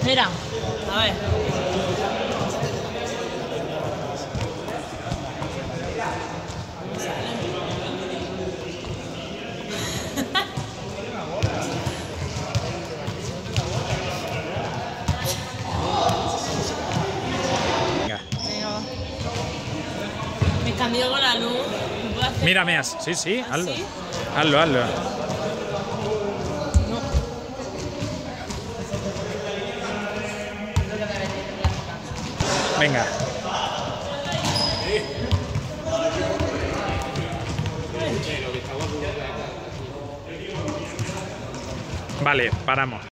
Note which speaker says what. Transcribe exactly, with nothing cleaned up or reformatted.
Speaker 1: Mira, a ver.
Speaker 2: Venga.
Speaker 1: Venga. Me cambio con la luz. ¿Me puedo hacer?
Speaker 2: Mírame así. Sí, sí, hazlo.
Speaker 1: ¿Así?
Speaker 2: Hazlo, hazlo.
Speaker 1: No.
Speaker 2: Venga. Vale, paramos.